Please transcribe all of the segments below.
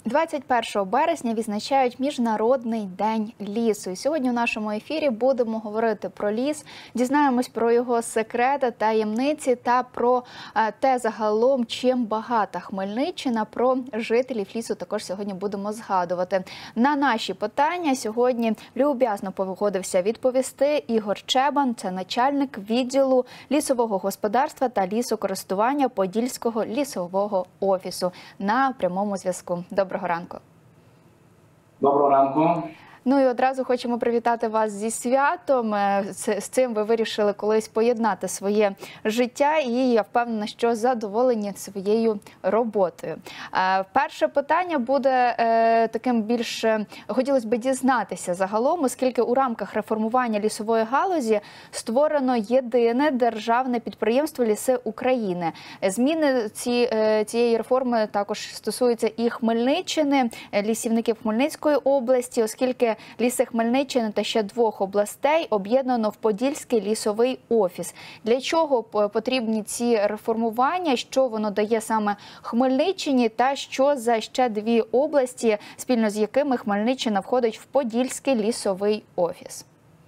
21 березня відзначають Міжнародний день лісу. І сьогодні у нашому ефірі будемо говорити про ліс, дізнаємось про його секрети, таємниці та про те загалом, чим багата Хмельниччина. Про жителів лісу також сьогодні будемо згадувати. На наші питання сьогодні люб'язно погодився відповісти Ігор Чебан. Це начальник відділу лісового господарства та лісокористування Подільського лісового офісу. На прямому зв'язку. Доброго ранку. Доброго ранку. Ну і одразу хочемо привітати вас зі святом. З цим ви вирішили колись поєднати своє життя, і я впевнена, що задоволені своєю роботою. Перше питання буде таким більш, хотілося б дізнатися загалом, оскільки у рамках реформування лісової галузі створено єдине державне підприємство «Ліси України». Зміни цієї реформи також стосуються і Хмельниччини, лісівників Хмельницької області, оскільки ліси Хмельниччини та ще двох областей об'єднано в Подільський лісовий офіс. Для чого потрібні ці реформування, що воно дає саме Хмельниччині та що за ще дві області, спільно з якими Хмельниччина входить в Подільський лісовий офіс?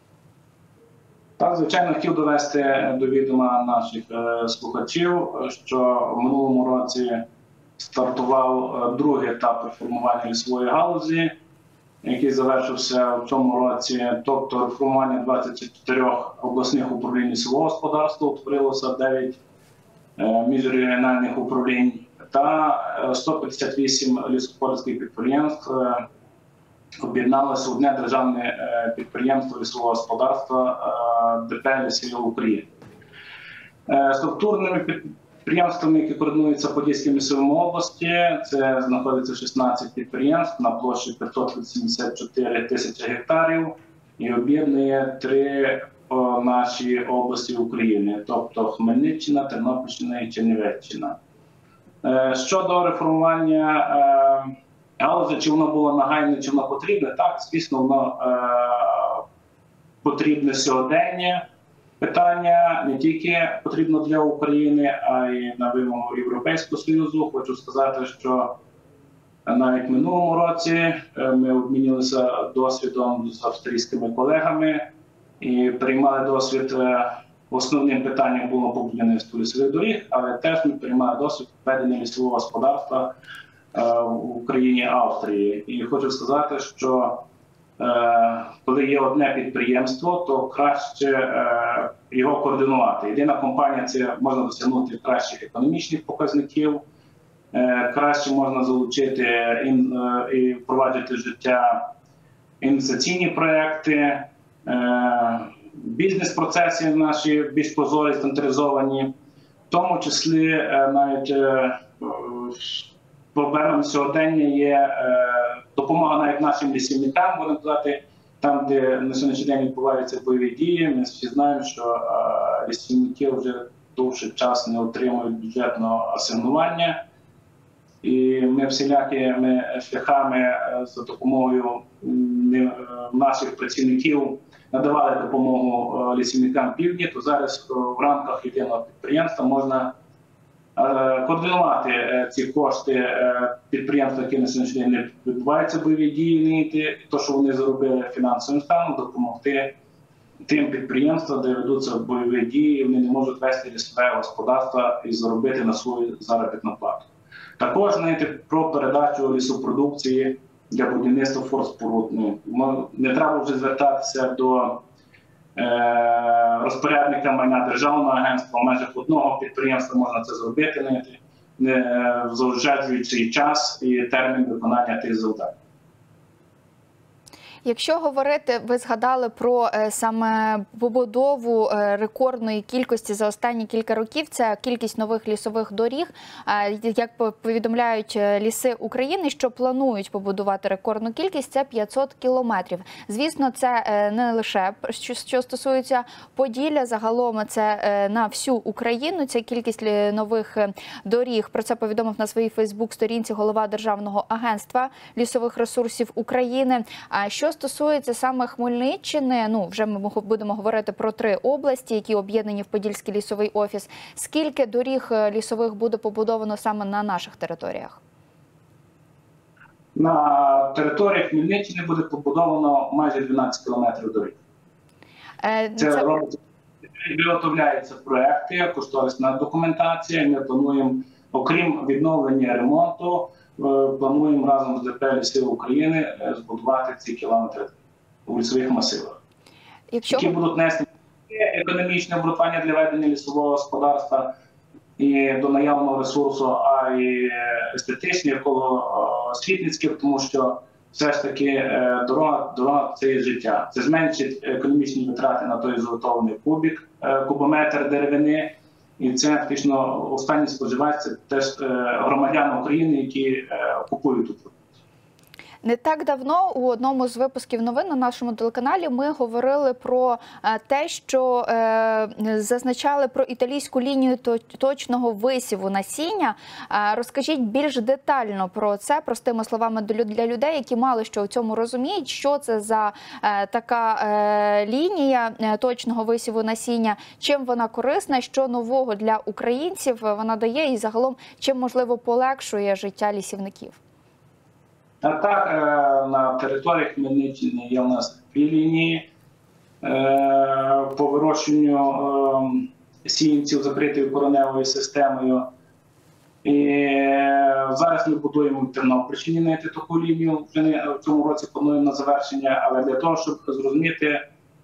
Так, звичайно, хотів довести до відома наших слухачів, що в минулому році стартував другий етап реформування лісової галузі, який завершився в цьому році, тобто реформування 24 обласних управлінь лісового господарства, утворилося 9 міжрегіональних управлінь та 158 лісогосподарських підприємств об'єдналося в одне державне підприємство лісового господарства ДП «Ліси України». Структурними підприємствами, які координуються Подільським лісовим області, це знаходиться 16 підприємств на площі 584 тисячі гектарів і об'єднує 3 наші області України, тобто Хмельниччина, Тернопільщина і Чернівеччина. Щодо реформування галузі, чи воно було нагальне, чи воно потрібне, так, звісно, воно потрібне сьогодення. Питання не тільки потрібно для України, а й на вимогу Європейського Союзу. Хочу сказати, що навіть в минулому році ми обмінялися досвідом з австрійськими колегами і приймали досвід. Основним питанням було будівництво лісових доріг, але теж ми приймали досвід ведення лісового господарства в Україні, Австрії. І хочу сказати, що коли є одне підприємство, то краще його координувати. Єдина компанія – це можна досягнути кращих економічних показників, краще можна залучити і впроваджувати в життя інвестиційні проекти, бізнес-процеси наші більш прозорі, стандартизовані, в тому числі навіть проблемами сьогодення є допомога навіть нашим лісівникам, будемо казати, там, де на сьогоднішній день відбуваються бойові дії. Ми всі знаємо, що лісівники вже довший час не отримують бюджетного асигнування. І ми всілякими шляхами за допомогою наших працівників надавали допомогу лісівникам півдні, то зараз в рамках єдиного підприємства можна координувати ці кошти підприємства, які на сьогоднішній день не відбуваються бойові дії, то, що вони зробили фінансовим станом, допомогти тим підприємствам, де ведуться бойові дії, вони не можуть вести лісове господарство і заробити на свою заробітну плату. Також, знаєте, про передачу лісопродукції для будівництва форспоруд. Не треба вже звертатися до розпорядника майна державного агентства, в межах одного підприємства можна це зробити, не заощаджуючи час і термін виконання тих завдань. Якщо говорити, ви згадали про саме побудову рекордної кількості за останні кілька років, це кількість нових лісових доріг. Як повідомляють Ліси України, що планують побудувати рекордну кількість, це 500 кілометрів. Звісно, це не лише, що стосується Поділля, загалом це на всю Україну, ця кількість нових доріг. Про це повідомив на своїй Фейсбук-сторінці голова Державного агентства лісових ресурсів України. Що стосується саме Хмельниччини, вже ми будемо говорити про 3 області, які об'єднані в Подільський лісовий офіс. Скільки доріг лісових буде побудовано саме на наших територіях? На території Хмельниччини буде побудовано майже 12 кілометрів доріг. Це робиться, виготовляються проекти, кошторисна документація. Ми плануємо, окрім відновлення ремонту, плануємо разом з ДП «Ліси України» збудувати ці кілометри у лісових масивах, які будуть нести економічне обґрунтування для ведення лісового господарства і до наявного ресурсу, а й естетичні, еколого-освітницькі, тому що все ж таки дорога – це є життя. Це зменшить економічні витрати на той зготовлений кубометр деревини. І це фактично останній споживач – це теж громадяни України, які купують тут. Не так давно у одному з випусків новин на нашому телеканалі ми говорили про те, що зазначали про італійську лінію точного висіву насіння. Розкажіть більш детально про це, простими словами для людей, які мало що у цьому розуміють, що це за така лінія точного висіву насіння, чим вона корисна, що нового для українців вона дає і загалом чим, можливо, полегшує життя лісівників. Так, на території Хмельниччини є у нас дві лінії по вирощуванню сіянців закритою кореневою системою. І зараз ми будуємо в Тернопільщині знайти таку лінію, вже не в цьому році плануємо на завершення, але для того, щоб зрозуміти,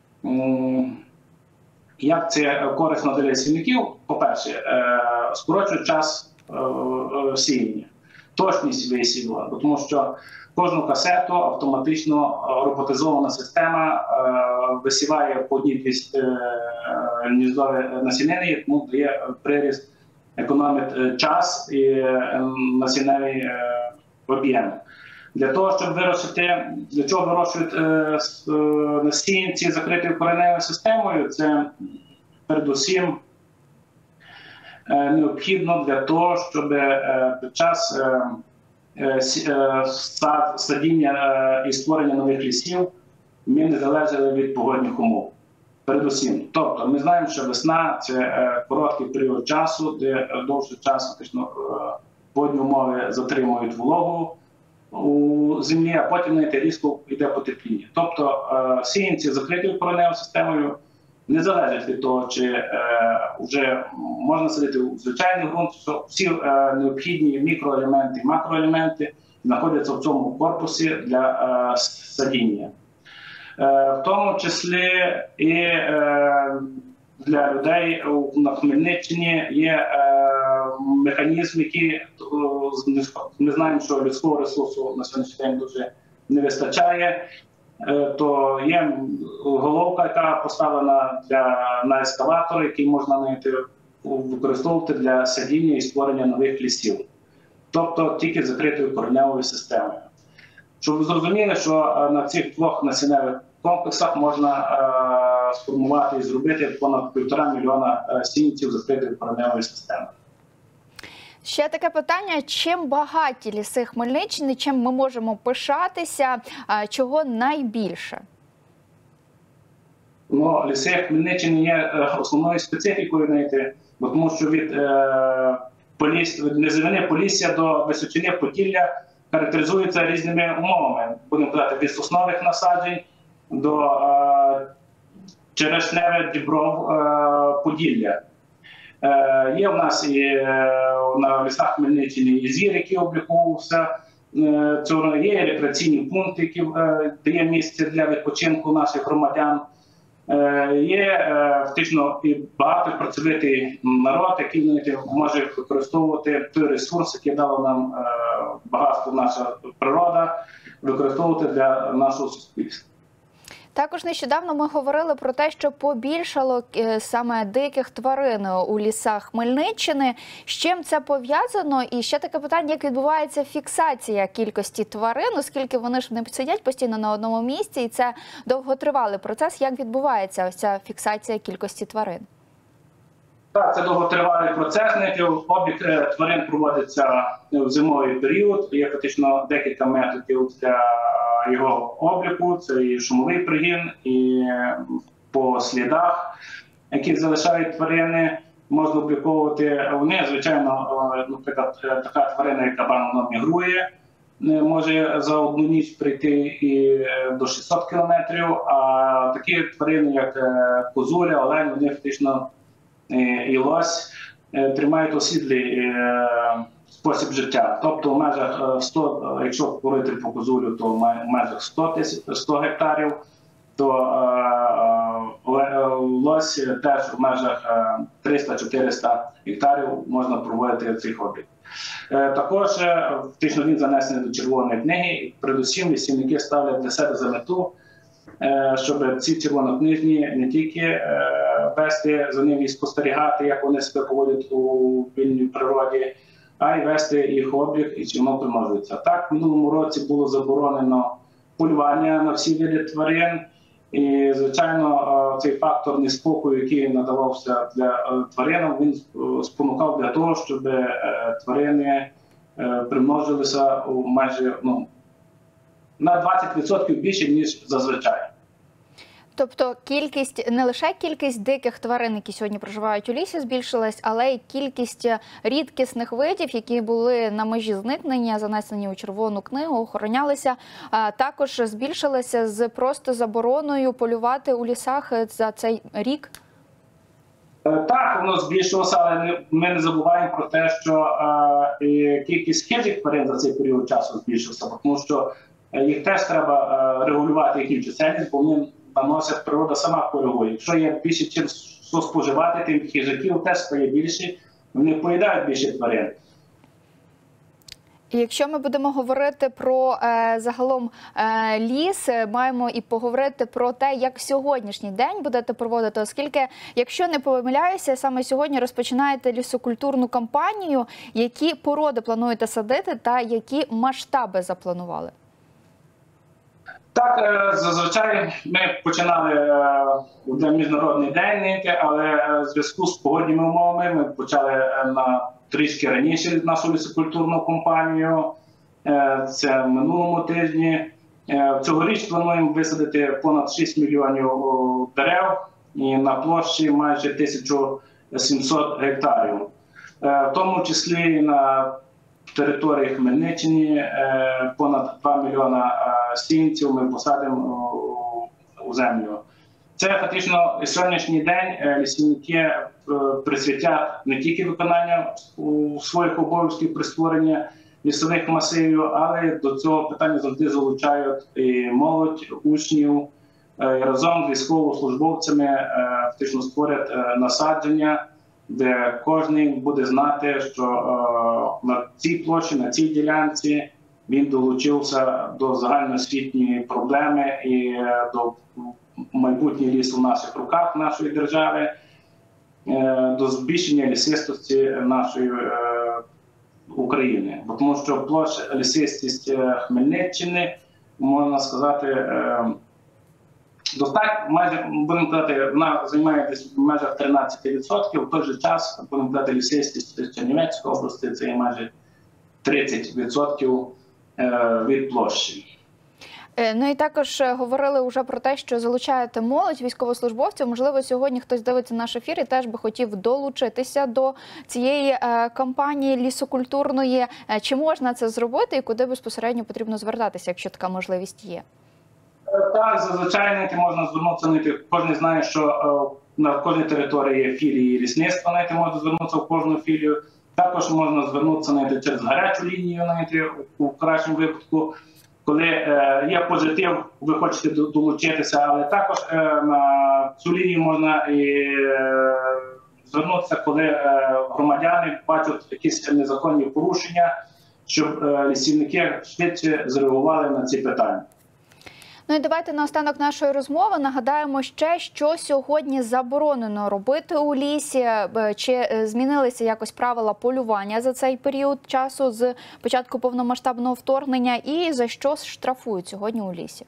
як це корисно для лісівників, по-перше, скорочує час сіяння. Точність висіву, тому що кожну касету автоматично роботизована система висіває по одній гніздові насінини, тому дає приріст, економить час і насінневий об'єм. Для того, щоб вирощити, для чого вирощують насінці закритою кореневою системою, це передусім необхідно для того, щоб під час садіння і створення нових лісів ми не залежали від погодних умов. Передусім. Тобто ми знаємо, що весна – це короткий період часу, де довший час фактично погодні умови затримують вологу у землі, а потім різко йде потепління. Тобто сіянці закритою кореневою системою не залежить від того, чи вже можна садити у звичайний ґрунт, що всі необхідні мікроелементи і макроелементи знаходяться в цьому корпусі для садіння. В тому числі і для людей на Хмельниччині є механізм, який ми знаємо, що людського ресурсу на сьогоднішній день дуже не вистачає. То є головка, яка поставлена на ескаватор, який можна використовувати для садіння і створення нових лісів. Тобто тільки закритою кореневою системою. Щоб ви зрозуміли, що на цих двох насінневих комплексах можна сформувати і зробити понад 1,5 мільйона сіянців закритої кореневої системи. Ще таке питання, чим багаті ліси Хмельниччини, чим ми можемо пишатися, чого найбільше? Ну, ліси Хмельниччини є основною специфікою, тому що від низовини Полісся до височини Поділля характеризуються різними умовами. Будемо казати, від соснових насаджень до черешневих дібров Поділля. Є в нас і на лісах Хмельниччини і звір, який обліковувався. Є рекреаційні пункти, які дає місце для відпочинку наших громадян. Є фактично і багато працьовитий народ, який може використовувати той ресурс, який дала нам багатство наша природа, використовувати для нашого суспільства. Також нещодавно ми говорили про те, що побільшало саме диких тварин у лісах Хмельниччини. З чим це пов'язано? І ще таке питання, як відбувається фіксація кількості тварин, оскільки вони ж не сидять постійно на одному місці, і це довготривалий процес. Як відбувається ось ця фіксація кількості тварин? Так, це довготривалий процес. Облік тварин проводиться в зимовий період. Є фактично декілька методів для його обліку. Це і шумовий пригін, і по слідах, які залишають тварини, можна обліковувати. Вони, звичайно, наприклад, така тварина, як кабан, вона мігрує. може за одну ніч прийти і до 600 кілометрів, а такі тварини, як козуля, олень, вони фактично і лось тримають осідлий спосіб життя. Тобто в межах 100, якщо говорити по козулю, то в межах 100 гектарів, то лось теж в межах 300-400 гектарів можна проводити цей хобі. Також фактично він занесений до Червоної книги. Передусім лісівники ставлять для себе за мету, щоб ці червонокнижні не тільки вести за ними і спостерігати, як вони себе поводять у вільній природі, а й вести їх облік і чи воно примножується. Так, в минулому році було заборонено полювання на всі види тварин. І, звичайно, цей фактор неспокою, який надавався для тварин, він спонукав для того, щоб тварини примножилися у майже на 20% більше, ніж зазвичай. Тобто кількість, не лише кількість диких тварин, які сьогодні проживають у лісі, збільшилась, але й кількість рідкісних видів, які були на межі зникнення, занесені у Червону книгу, охоронялися, також збільшилася з просто забороною полювати у лісах за цей рік? Так, воно збільшилося, але ми не забуваємо про те, що кількість хижих тварин за цей період часу збільшилася, тому що їх теж треба регулювати їхню чисельність, бо вони наносять, природа сама коригує. Якщо є більше чим що споживати, тим хижаків теж стає більше, вони поїдають більше тварин. І якщо ми будемо говорити про загалом ліс, маємо і поговорити про те, як сьогоднішній день будете проводити, оскільки, якщо не помиляюся, саме сьогодні розпочинаєте лісокультурну кампанію. Які породи плануєте садити та які масштаби запланували? Так, зазвичай ми починали в Міжнародний день, але в зв'язку з погодніми умовами ми почали на трішки раніше нашу лісокультурну кампанію. Це в минулому тижні. Цьогоріч плануємо висадити понад 6 мільйонів дерев і на площі майже 1700 гектарів. В тому числі і на території Хмельниччини понад 2 мільйона сінців ми посадимо у землю. Це фактично сьогоднішній день лісівники присвятять не тільки виконання своїх обов'язків при створенні лісових масивів, але до цього питання завжди залучають і молодь, учнів, і разом з військовослужбовцями фактично створять насадження, де кожен буде знати, що на цій площі, на цій ділянці він долучився до загальноосвітньої проблеми і до майбутнє лісу в наших руках, нашої держави, до збільшення лісистості нашої України. Тому що площа лісистість Хмельниччини, можна сказати, достатньо, майже, будемо казати, вона займає десь в межах 13%, в той же час, будемо казати, лісистість Чернівецької області, це є майже 30% від площі. Ну і також говорили вже про те, що залучаєте молодь, військовослужбовців. Можливо, сьогодні хтось дивиться наш ефір і теж би хотів долучитися до цієї кампанії лісокультурної. Чи можна це зробити і куди безпосередньо потрібно звертатися, якщо така можливість є? Так, зазвичай можна звернутися, кожен знає, що на кожній території є філії лісництва, можна звернутися в кожну філію. Також можна звернутися через гарячу лінію, у кращому випадку, коли є позитив, ви хочете долучитися, але також на цю лінію можна і звернутися, коли громадяни бачать якісь незаконні порушення, щоб лісівники швидше зреагували на ці питання. Ну і давайте наостанок нашої розмови нагадаємо ще, що сьогодні заборонено робити у лісі, чи змінилися якось правила полювання за цей період часу з початку повномасштабного вторгнення і за що штрафують сьогодні у лісі?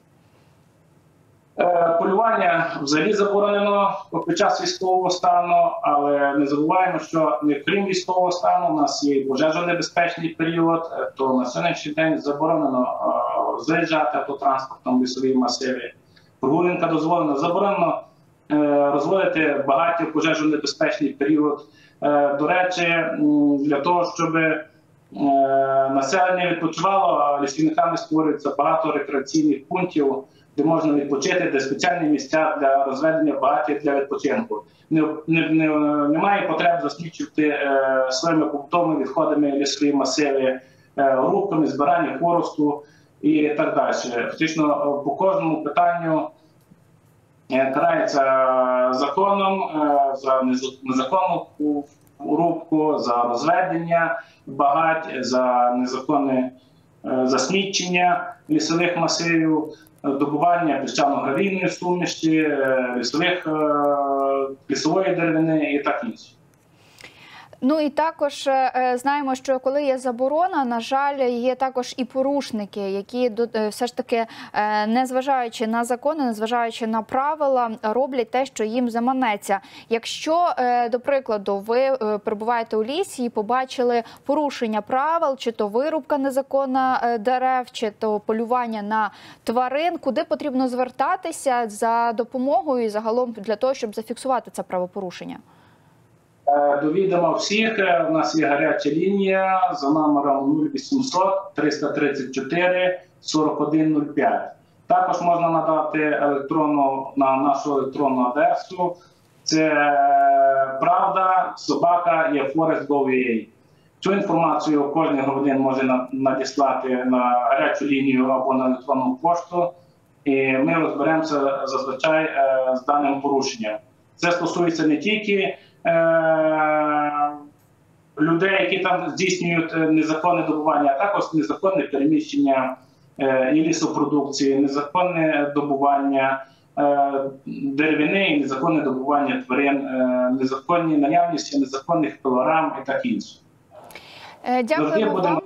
Полювання взагалі заборонено під час військового стану, але не забуваємо, що крім військового стану у нас є пожежонебезпечний період, то на сьогоднішній день заборонено заїжджати автотранспортом в лісові масиви. Прогулянка дозволена, заборонено розводити багаття в пожежонебезпечний період. До речі, для того, щоб населення відпочивало, а лісівниками створюється багато рекреаційних пунктів, де можна відпочити, де спеціальні місця для розведення багаття для відпочинку. Немає потреб засмічувати своїми побутовими відходами лісові масиви, рубками, збирання хворосту і так далі. Фактично по кожному питанню карається законом за незаконну рубку, за розведення багать, за незаконне засмічення лісових масивів, добування піщано-гравійної суміші, лісової деревини і так інше. Ну і також знаємо, що коли є заборона, на жаль, є також і порушники, які все ж таки, незважаючи на закони, незважаючи на правила, роблять те, що їм заманеться. Якщо, до прикладу, ви перебуваєте у лісі і побачили порушення правил, чи то вирубка незаконна дерев, чи то полювання на тварин, куди потрібно звертатися за допомогою і загалом для того, щоб зафіксувати це правопорушення? До відома всіх, у нас є гаряча лінія за номером 0800 334 4105. Також можна надати на нашу електронну адресу. Це pravda@forest.gov.ua. Цю інформацію кожен громадянин може надіслати на гарячу лінію або на електронну пошту, і ми розберемося зазвичай з даним порушенням. Це стосується не тільки людей, які там здійснюють незаконне добування, а також незаконне переміщення і лісопродукції, незаконне добування деревини, і незаконне добування тварин, незаконні наявності незаконних пилорам і так інше. Дякуємо вам.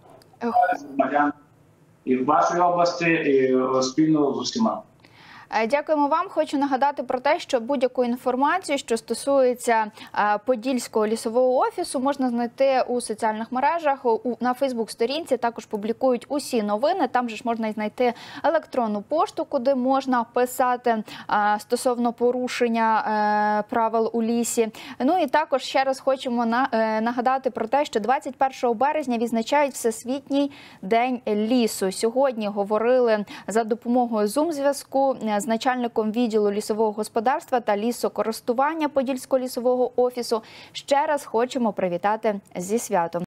І в вашій області, і спільно з усіма. Дякуємо вам. Хочу нагадати про те, що будь-яку інформацію, що стосується Подільського лісового офісу, можна знайти у соціальних мережах, на Фейсбук-сторінці. Також публікують усі новини. Там же ж можна знайти електронну пошту, куди можна писати стосовно порушення правил у лісі. Ну і також ще раз хочемо нагадати про те, що 21 березня відзначають Всесвітній день лісу. Сьогодні говорили за допомогою Zoom-зв'язку з начальником відділу лісового господарства та лісокористування Подільського лісового офісу. Ще раз хочемо привітати зі святом.